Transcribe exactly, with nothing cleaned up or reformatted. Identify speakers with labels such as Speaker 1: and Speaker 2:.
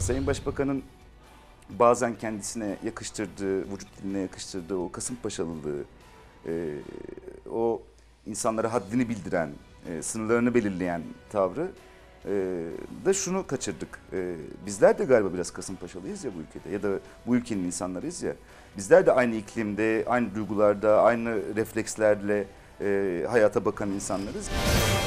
Speaker 1: Sayın Başbakan'ın bazen kendisine yakıştırdığı, vücut diline yakıştırdığı o Kasımpaşalılığı, e, o insanlara haddini bildiren, e, sınırlarını belirleyen tavrı e, da şunu kaçırdık. E, bizler de galiba biraz Kasımpaşalıyız ya bu ülkede, ya da bu ülkenin insanlarıyız ya. Bizler de aynı iklimde, aynı duygularda, aynı reflekslerle e, hayata bakan insanlarız.